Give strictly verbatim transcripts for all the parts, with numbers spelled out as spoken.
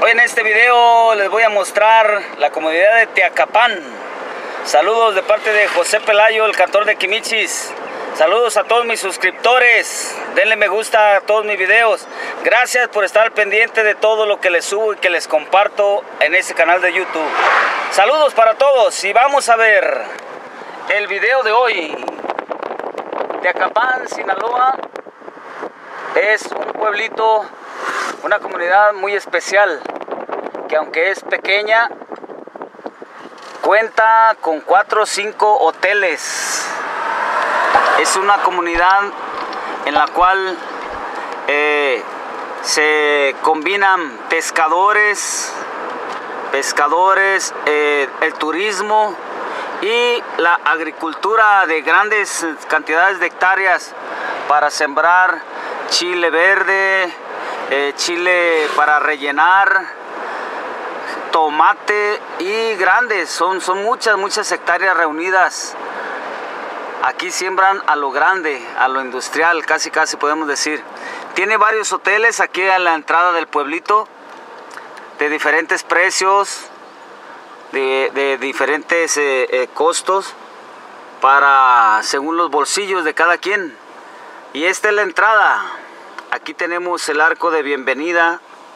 Hoy en este video les voy a mostrar la comunidad de Teacapán. Saludos de parte de José Pelayo, el cantor de Quimichis. Saludos a todos mis suscriptores. Denle me gusta a todos mis videos. Gracias por estar al pendiente de todo lo que les subo y que les comparto en este canal de YouTube. Saludos para todos y vamos a ver el video de hoy. Teacapán, Sinaloa, es un pueblito, una comunidad muy especial, que aunque es pequeña, cuenta con cuatro o cinco hoteles. Es una comunidad en la cual eh, se combinan pescadores, pescadores, eh, el turismo y la agricultura de grandes cantidades de hectáreas para sembrar chile verde, eh, chile para rellenar, tomate y grandes, son, son muchas, muchas hectáreas reunidas. Aquí siembran a lo grande, a lo industrial, casi casi podemos decir. Tiene varios hoteles aquí a la entrada del pueblito, de diferentes precios, de, de diferentes eh, eh, costos, para según los bolsillos de cada quien. Y esta es la entrada. Aquí tenemos el arco de bienvenida,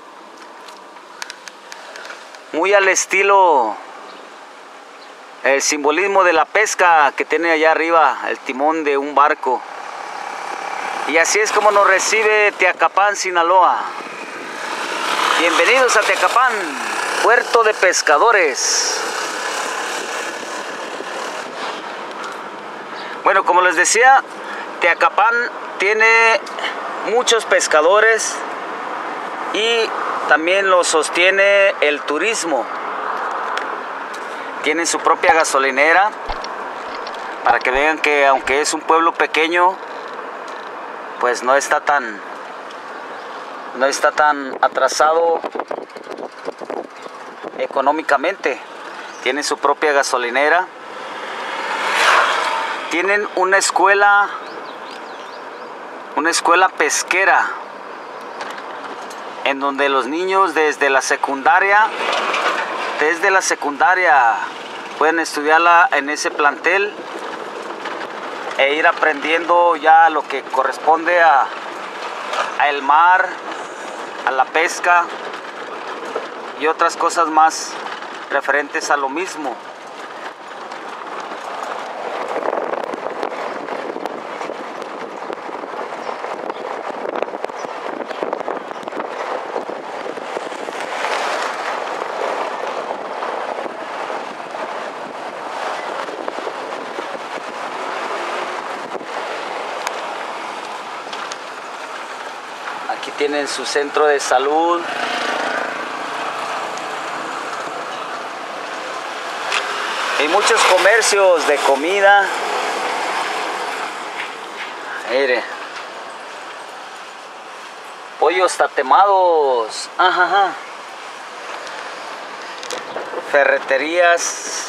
muy al estilo, el simbolismo de la pesca que tiene allá arriba, el timón de un barco. Y así es como nos recibe Teacapán, Sinaloa. Bienvenidos a Teacapán, puerto de pescadores. Bueno, como les decía, Teacapán tiene muchos pescadores y también lo sostiene el turismo. Tienen su propia gasolinera, para que vean que aunque es un pueblo pequeño, pues no está tan no está tan atrasado económicamente. Tienen su propia gasolinera. Tienen una escuela una escuela pesquera, en donde los niños desde la secundaria desde la secundaria pueden estudiarla en ese plantel e ir aprendiendo ya lo que corresponde a, a el mar, a la pesca y otras cosas más referentes a lo mismo. Aquí tienen su centro de salud. Y muchos comercios de comida. Mire. Pollos tatemados. Ajá, ajá. Ferreterías.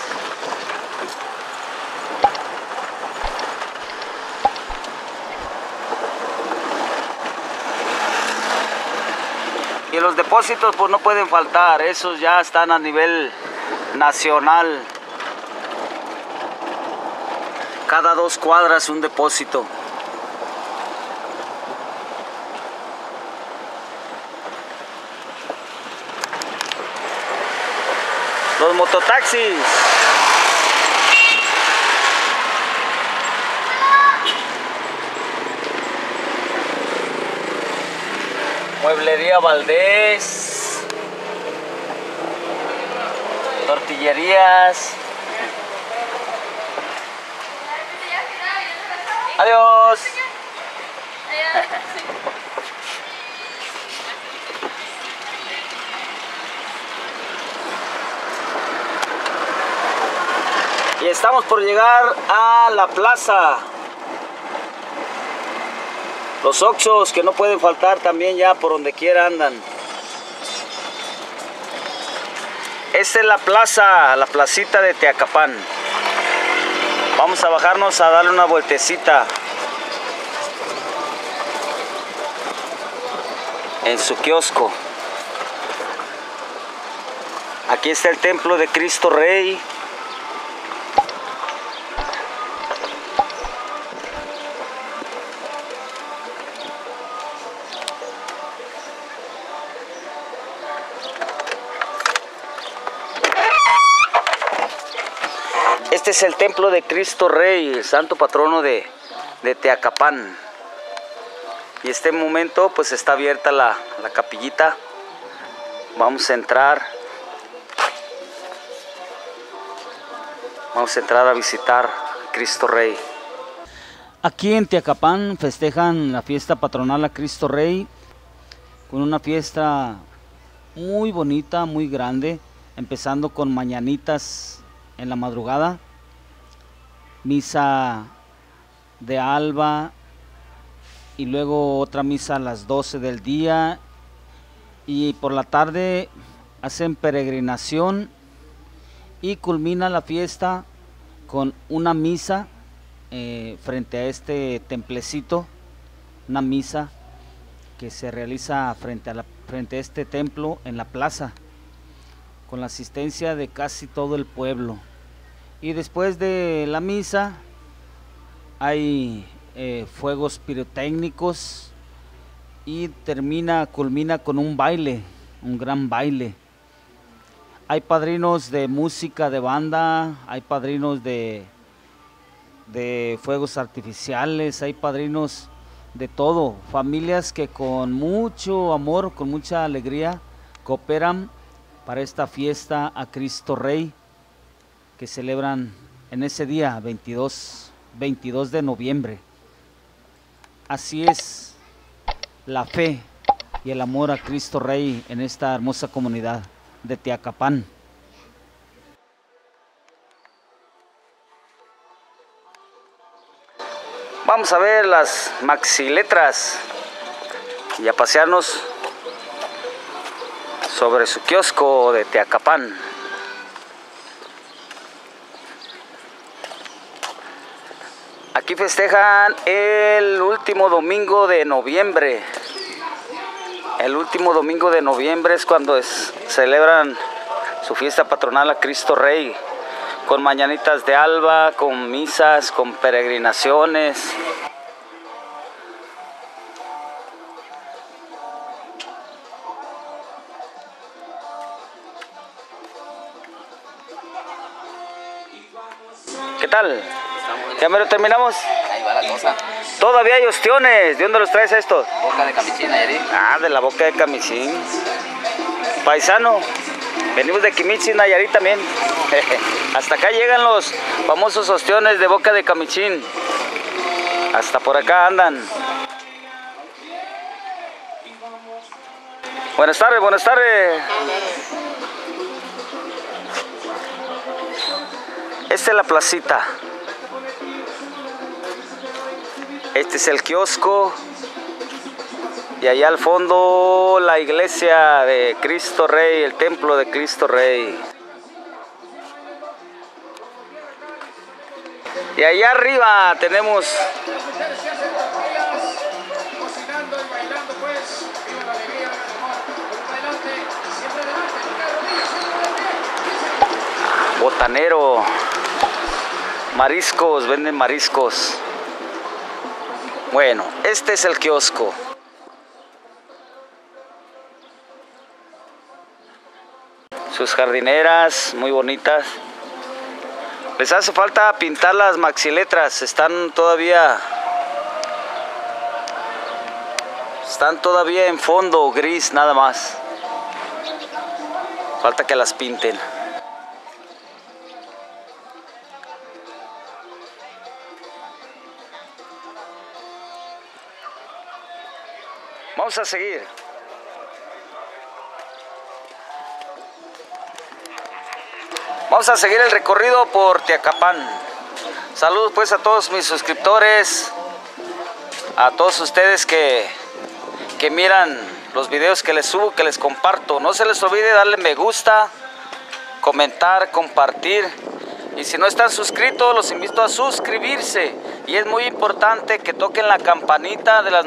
Y los depósitos pues no pueden faltar, esos ya están a nivel nacional. Cada dos cuadras un depósito. Los mototaxis. Mueblería Valdés, tortillerías. Adiós. Y estamos por llegar a la plaza. Los Oxxos que no pueden faltar también, ya por donde quiera andan. Esta es la plaza, la placita de Teacapán. Vamos a bajarnos a darle una vueltecita en su kiosco. Aquí está el templo de Cristo Rey. Este es el templo de Cristo Rey, el santo patrono de, de Teacapán. Y este momento pues está abierta la, la capillita. Vamos a entrar. Vamos a entrar a visitar a Cristo Rey. Aquí en Teacapán festejan la fiesta patronal a Cristo Rey con una fiesta muy bonita, muy grande, empezando con mañanitas en la madrugada, misa de alba y luego otra misa a las doce del día, y por la tarde hacen peregrinación y culmina la fiesta con una misa eh, frente a este templecito, una misa que se realiza frente a, la, frente a este templo en la plaza, con la asistencia de casi todo el pueblo. Y después de la misa hay eh, fuegos pirotécnicos y termina, culmina con un baile, un gran baile. Hay padrinos de música de banda, hay padrinos de, de fuegos artificiales, hay padrinos de todo, familias que con mucho amor, con mucha alegría cooperan para esta fiesta a Cristo Rey que celebran en ese día veintidós de noviembre. Así es la fe y el amor a Cristo Rey en esta hermosa comunidad de Teacapán. Vamos a ver las maxiletras y a pasearnos sobre su kiosco de Teacapán. Aquí festejan el último domingo de noviembre. El último domingo de noviembre es cuando es, celebran su fiesta patronal a Cristo Rey, con mañanitas de alba, con misas, con peregrinaciones. ¿Qué tal? ¿Ya me lo terminamos? Ahí va la cosa. Todavía hay ostiones. ¿De dónde los traes estos? Boca de Camichín, Nayarit. Ah, de la Boca de Camichín. Paisano. Venimos de Quimichis, Nayarit también. Hasta acá llegan los famosos ostiones de Boca de Camichín. Hasta por acá andan. Buenas tardes, buenas tardes. Esta es la placita. Este es el kiosco. Y allá al fondo la iglesia de Cristo Rey, el templo de Cristo Rey. Y allá arriba tenemos botanero, mariscos, venden mariscos. Bueno, este es el kiosco. Sus jardineras muy bonitas. Les hace falta pintar las maxiletras, están todavía están todavía en fondo gris nada más. Falta que las pinten. Vamos a seguir. Vamos a seguir el recorrido por Teacapán. Saludos pues a todos mis suscriptores, a todos ustedes que, que miran los videos que les subo, que les comparto. No se les olvide darle me gusta, comentar, compartir. Y si no están suscritos, los invito a suscribirse. Y es muy importante que toquen la campanita de las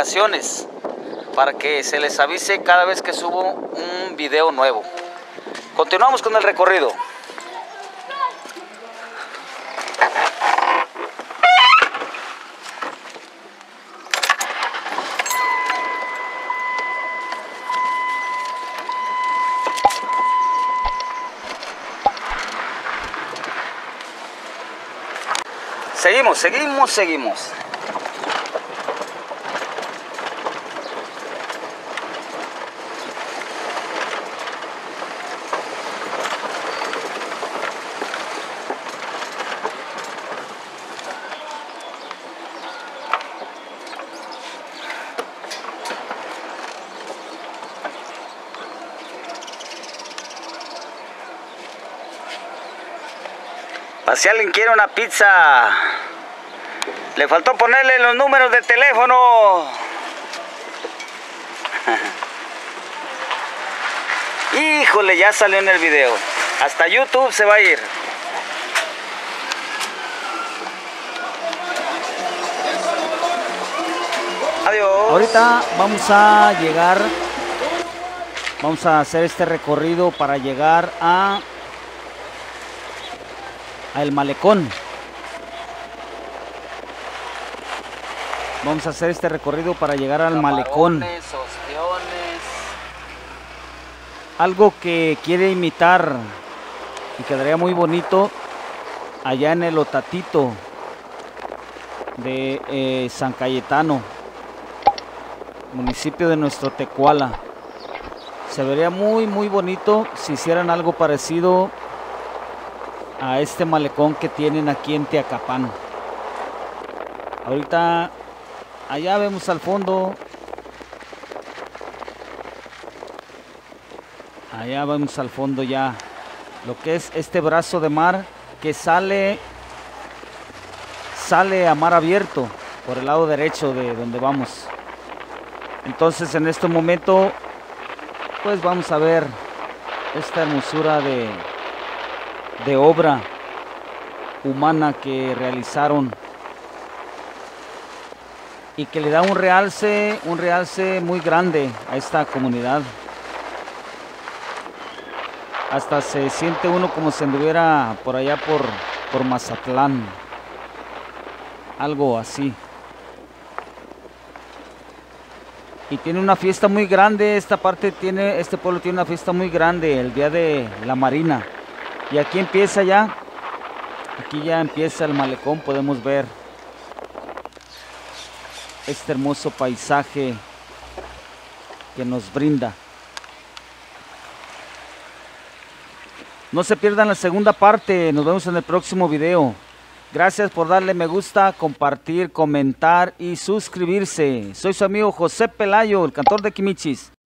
notificaciones para que se les avise cada vez que subo un video nuevo. Continuamos con el recorrido. Seguimos, seguimos, seguimos. Para si alguien quiere una pizza, le faltó ponerle los números de teléfono. Híjole, ya salió en el video. Hasta YouTube se va a ir. Adiós. Ahorita vamos a llegar, vamos a hacer este recorrido para llegar a a El Malecón. Vamos a hacer este recorrido para llegar al Malecón. Ostiones. Algo que quiere imitar y quedaría muy bonito allá en el Otatito de eh, San Cayetano, municipio de Nuestro Tecuala. Se vería muy muy bonito si hicieran algo parecido a este malecón que tienen aquí en Teacapán. Ahorita allá vemos al fondo, allá vemos al fondo ya lo que es este brazo de mar que sale sale a mar abierto por el lado derecho de donde vamos. Entonces en este momento pues vamos a ver esta hermosura de de obra humana que realizaron y que le da un realce, un realce muy grande a esta comunidad. Hasta se siente uno como si anduviera por allá por, por Mazatlán, algo así. Y tiene una fiesta muy grande, esta parte tiene, este pueblo tiene una fiesta muy grande, el día de la Marina. Y aquí empieza ya, aquí ya empieza el malecón, podemos ver este hermoso paisaje que nos brinda. No se pierdan la segunda parte, nos vemos en el próximo video. Gracias por darle me gusta, compartir, comentar y suscribirse. Soy su amigo José Pelayo, el cantor de Quimichis.